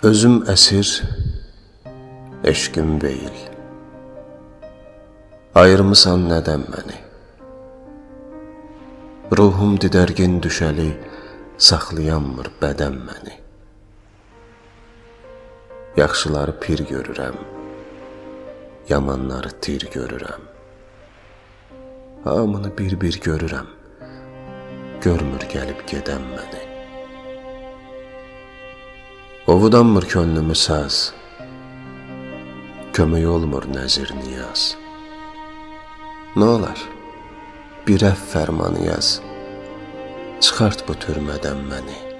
Özüm əsir, eşqim beyil. Ayırmısan nədən məni? Ruhum didərgin düşəli, saxlayanmır bədən məni. Yaxşıları pir görürəm, yamanları tir görürəm. Hamını bir-bir görürəm, görmür gəlib gedən məni. Ovudanmır könlümü saz, kömək olmur nəzir niyaz. Nə olar, bir əff fərmanı yaz, çıxart bu türmədən məni.